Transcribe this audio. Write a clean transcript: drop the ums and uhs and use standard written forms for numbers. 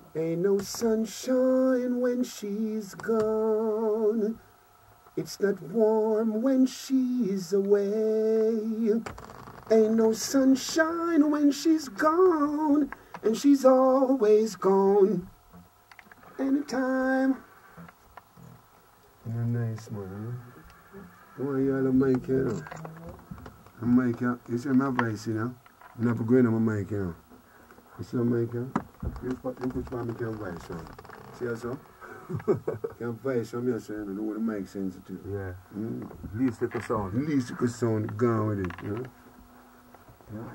Ain't no sunshine when she's gone. It's not warm when she's away. Ain't no sunshine when she's gone, and she's always gone. Anytime. You're nice, man. Why you all mic, you know? The mic, you see my voice, you know? I'm not going on my mic, you know? You see my mic, you know? You put my mic on voice, you know? See how so? Can voice on me, so you know what the mic sensitive. Yeah. Least little sound. Least little sound, gone with it, you know? Yeah.